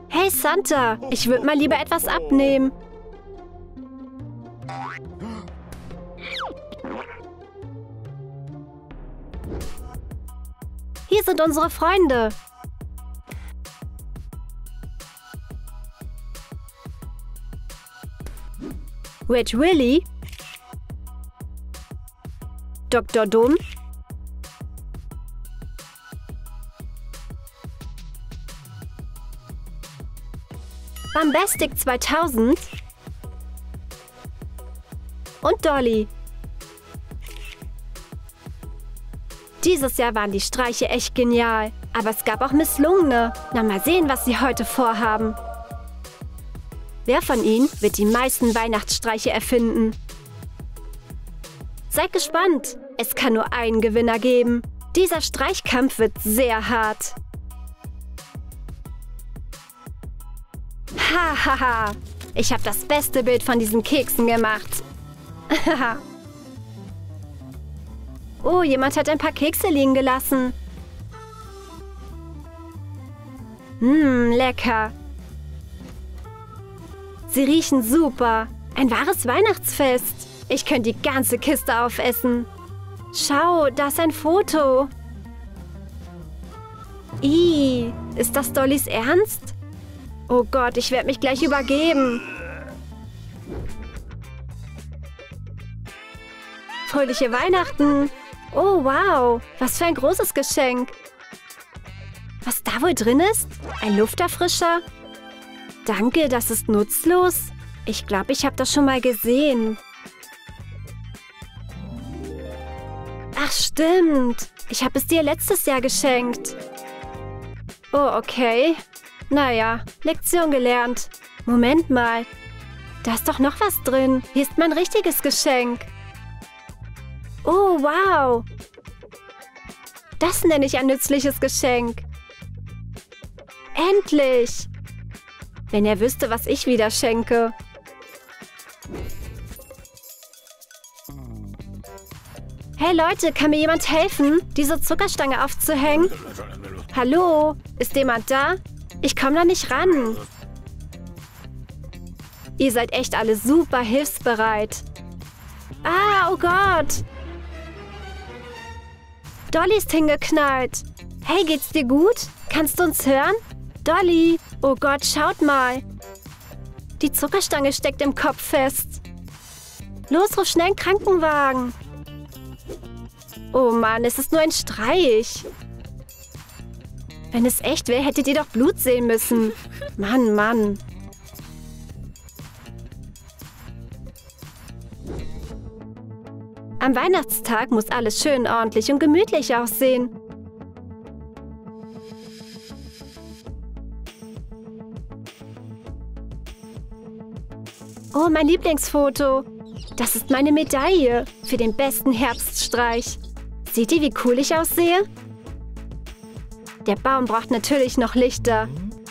Hey Santa, ich würde mal lieber etwas abnehmen. Hier sind unsere Freunde. Red Willy, Dr. Dumm, Bombastic 2000 und Dolly. Dieses Jahr waren die Streiche echt genial, aber es gab auch misslungene. Na, mal sehen, was sie heute vorhaben. Wer von ihnen wird die meisten Weihnachtsstreiche erfinden? Seid gespannt. Es kann nur einen Gewinner geben. Dieser Streichkampf wird sehr hart. Hahaha. Ich habe das beste Bild von diesen Keksen gemacht. Oh, jemand hat ein paar Kekse liegen gelassen. Lecker. Sie riechen super. Ein wahres Weihnachtsfest. Ich könnte die ganze Kiste aufessen. Schau, da ist ein Foto. Ih, ist das Dollys Ernst? Oh Gott, ich werde mich gleich übergeben. Fröhliche Weihnachten. Oh, wow. Was für ein großes Geschenk. Was da wohl drin ist? Ein Lufterfrischer? Danke, das ist nutzlos. Ich glaube, ich habe das schon mal gesehen. Ach, stimmt. Ich habe es dir letztes Jahr geschenkt. Oh, okay. Naja, Lektion gelernt. Moment mal. Da ist doch noch was drin. Hier ist mein richtiges Geschenk. Oh, wow. Das nenne ich ein nützliches Geschenk. Endlich. Wenn er wüsste, was ich wieder schenke. Hey Leute, kann mir jemand helfen, diese Zuckerstange aufzuhängen? Hallo? Ist jemand da? Ich komme da nicht ran. Ihr seid echt alle super hilfsbereit. Ah, oh Gott. Dolly ist hingeknallt. Hey, geht's dir gut? Kannst du uns hören? Dolly! Oh Gott, schaut mal. Die Zuckerstange steckt im Kopf fest. Los, ruf schnell einen Krankenwagen. Oh Mann, es ist nur ein Streich. Wenn es echt wäre, hättet ihr doch Blut sehen müssen. Mann, Mann. Am Weihnachtstag muss alles schön ordentlich und gemütlich aussehen. Oh, mein Lieblingsfoto. Das ist meine Medaille für den besten Herbststreich. Seht ihr, wie cool ich aussehe? Der Baum braucht natürlich noch Lichter.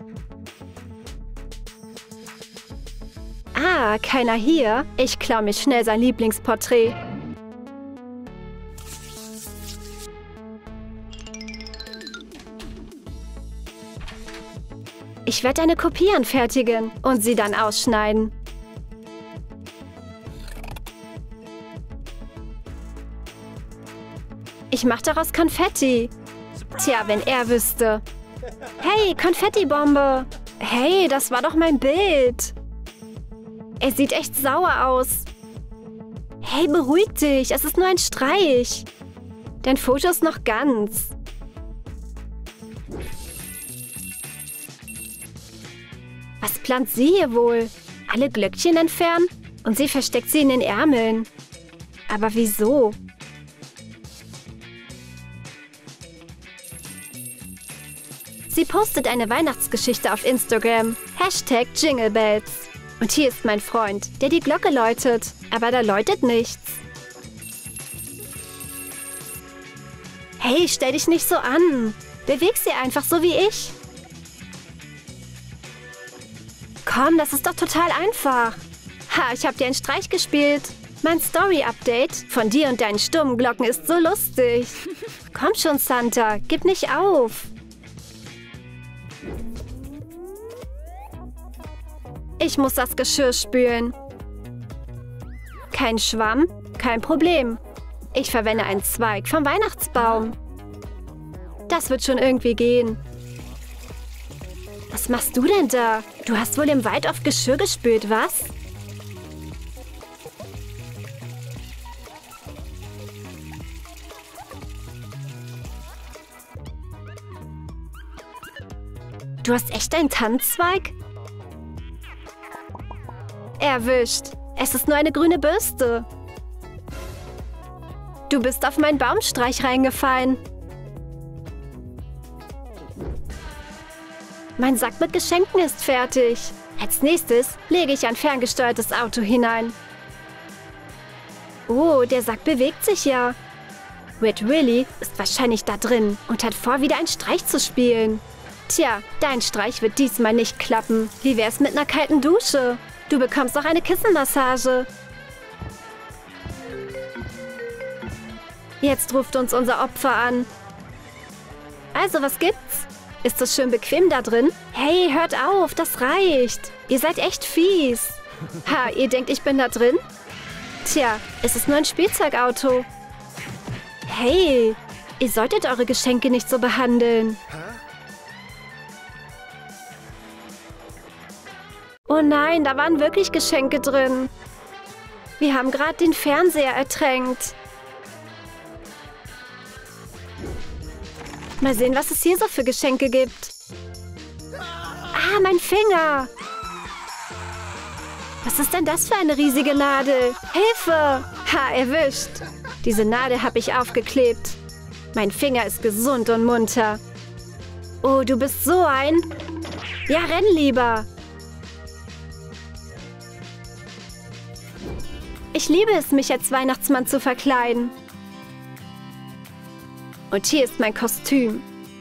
Ah, keiner hier. Ich klaue mir schnell sein Lieblingsporträt. Ich werde eine Kopie anfertigen und sie dann ausschneiden. Ich mache daraus Konfetti. Tja, wenn er wüsste. Hey, Konfettibombe. Hey, das war doch mein Bild. Er sieht echt sauer aus. Hey, beruhig dich. Es ist nur ein Streich. Dein Foto ist noch ganz. Was plant sie hier wohl? Alle Glöckchen entfernen? Und sie versteckt sie in den Ärmeln. Aber wieso? Sie postet eine Weihnachtsgeschichte auf Instagram. #JingleBells. Und hier ist mein Freund, der die Glocke läutet. Aber da läutet nichts. Hey, stell dich nicht so an. Beweg sie einfach so wie ich. Komm, das ist doch total einfach. Ha, ich habe dir einen Streich gespielt. Mein Story-Update von dir und deinen stummen Glocken ist so lustig. Komm schon, Santa, gib nicht auf. Ich muss das Geschirr spülen. Kein Schwamm? Kein Problem. Ich verwende einen Zweig vom Weihnachtsbaum. Das wird schon irgendwie gehen. Was machst du denn da? Du hast wohl im Wald oft Geschirr gespült, was? Du hast echt einen Tannenzweig? Erwischt. Es ist nur eine grüne Bürste. Du bist auf meinen Baumstreich reingefallen. Mein Sack mit Geschenken ist fertig. Als nächstes lege ich ein ferngesteuertes Auto hinein. Oh, der Sack bewegt sich ja. Red Willy ist wahrscheinlich da drin und hat vor, wieder einen Streich zu spielen. Tja, dein Streich wird diesmal nicht klappen. Wie wär's mit einer kalten Dusche? Du bekommst auch eine Kissenmassage. Jetzt ruft uns unser Opfer an. Also, was gibt's? Ist es schön bequem da drin? Hey, hört auf, das reicht. Ihr seid echt fies. Ha, ihr denkt, ich bin da drin? Tja, es ist nur ein Spielzeugauto. Hey, ihr solltet eure Geschenke nicht so behandeln. Oh nein, da waren wirklich Geschenke drin. Wir haben gerade den Fernseher ertränkt. Mal sehen, was es hier so für Geschenke gibt. Ah, mein Finger. Was ist denn das für eine riesige Nadel? Hilfe! Ha, erwischt. Diese Nadel habe ich aufgeklebt. Mein Finger ist gesund und munter. Oh, du bist so ein... Ja, renn lieber. Ich liebe es, mich als Weihnachtsmann zu verkleiden. Und hier ist mein Kostüm.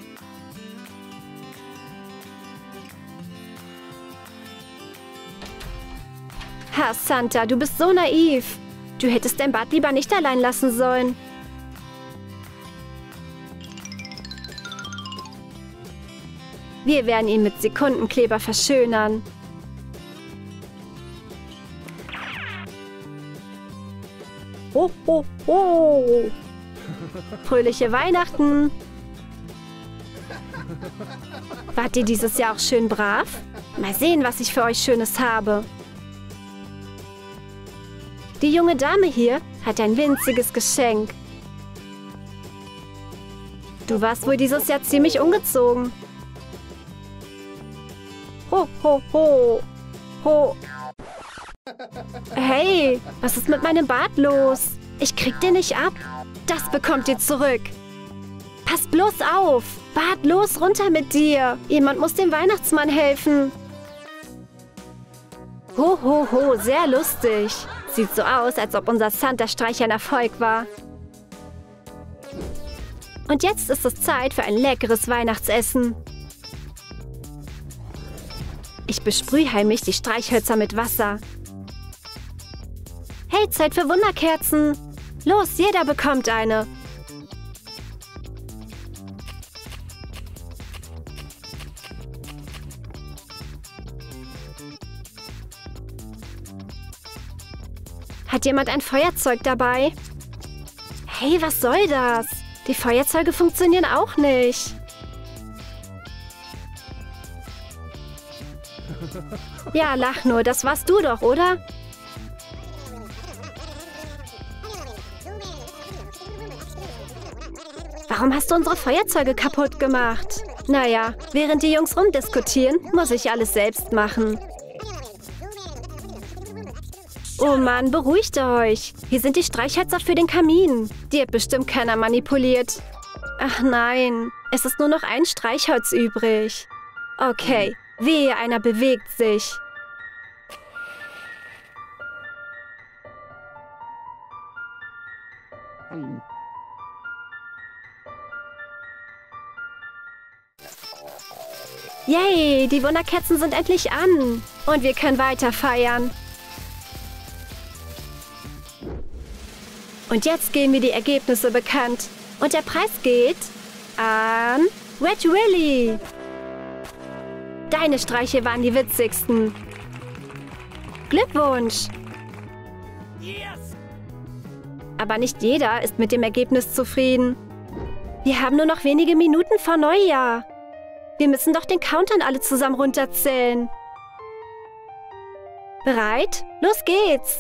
Ha, Santa, du bist so naiv. Du hättest dein Bad lieber nicht allein lassen sollen. Wir werden ihn mit Sekundenkleber verschönern. Ho, ho, ho! Fröhliche Weihnachten! Wart ihr dieses Jahr auch schön brav? Mal sehen, was ich für euch Schönes habe. Die junge Dame hier hat ein winziges Geschenk. Du warst wohl dieses Jahr ziemlich ungezogen. Ho, ho, ho! Ho! Hey, was ist mit meinem Bart los? Ich krieg den nicht ab. Das bekommt ihr zurück. Pass bloß auf. Bart, los, runter mit dir. Jemand muss dem Weihnachtsmann helfen. Ho, ho, ho, sehr lustig. Sieht so aus, als ob unser Santa-Streich ein Erfolg war. Und jetzt ist es Zeit für ein leckeres Weihnachtsessen. Ich besprühe heimlich die Streichhölzer mit Wasser. Hey, Zeit für Wunderkerzen. Los, jeder bekommt eine. Hat jemand ein Feuerzeug dabei? Hey, was soll das? Die Feuerzeuge funktionieren auch nicht. Ja, lach nur, das warst du doch, oder? Warum hast du unsere Feuerzeuge kaputt gemacht? Naja, während die Jungs rumdiskutieren, muss ich alles selbst machen. Oh Mann, beruhigt euch. Hier sind die Streichhölzer für den Kamin. Die hat bestimmt keiner manipuliert. Ach nein, es ist nur noch ein Streichholz übrig. Okay, wehe, einer bewegt sich. Yay, die Wunderkerzen sind endlich an. Und wir können weiter feiern. Und jetzt geben wir die Ergebnisse bekannt. Und der Preis geht an Red Willy. Deine Streiche waren die witzigsten. Glückwunsch! Aber nicht jeder ist mit dem Ergebnis zufrieden. Wir haben nur noch wenige Minuten vor Neujahr. Wir müssen doch den Countdown alle zusammen runterzählen. Bereit? Los geht's!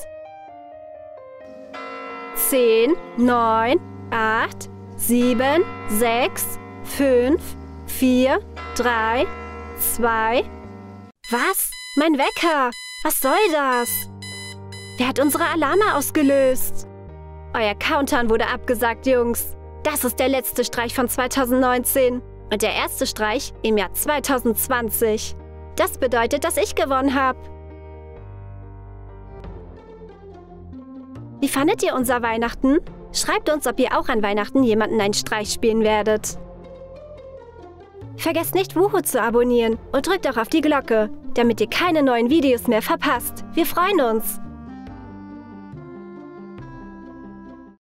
10, 9, 8, 7, 6, 5, 4, 3, 2... Was? Mein Wecker! Was soll das? Wer hat unsere Alarme ausgelöst? Euer Countdown wurde abgesagt, Jungs. Das ist der letzte Streich von 2019 und der erste Streich im Jahr 2020. Das bedeutet, dass ich gewonnen habe. Wie fandet ihr unser Weihnachten? Schreibt uns, ob ihr auch an Weihnachten jemanden einen Streich spielen werdet. Vergesst nicht, Wuhu zu abonnieren und drückt auch auf die Glocke, damit ihr keine neuen Videos mehr verpasst. Wir freuen uns!